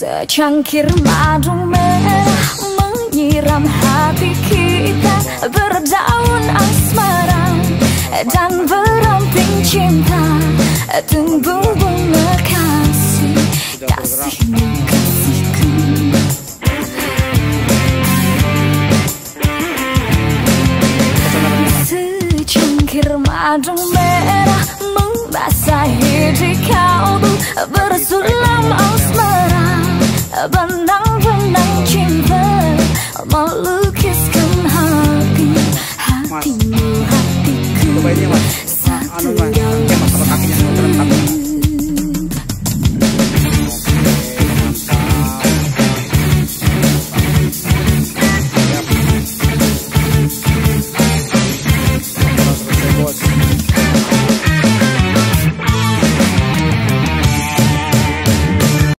Secangkir madu merah menyiram hati kita, berdaun asmara dan beramping cinta, tumbuh bunga kasih, kasihmu kasihku. Secangkir madu merah membasahi di kalbu, bersulam asmara, benang-benang cinta melukiskan hati, hatimu, hatiku. Satu